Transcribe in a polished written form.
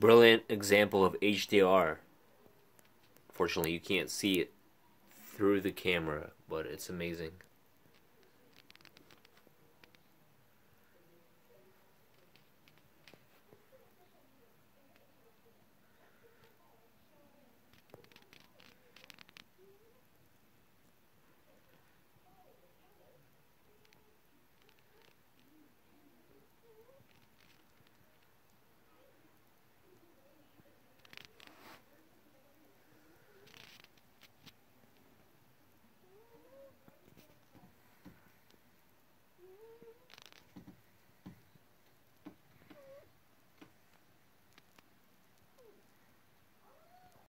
brilliant example of HDR. Fortunately, you can't see it through the camera, but it's amazing.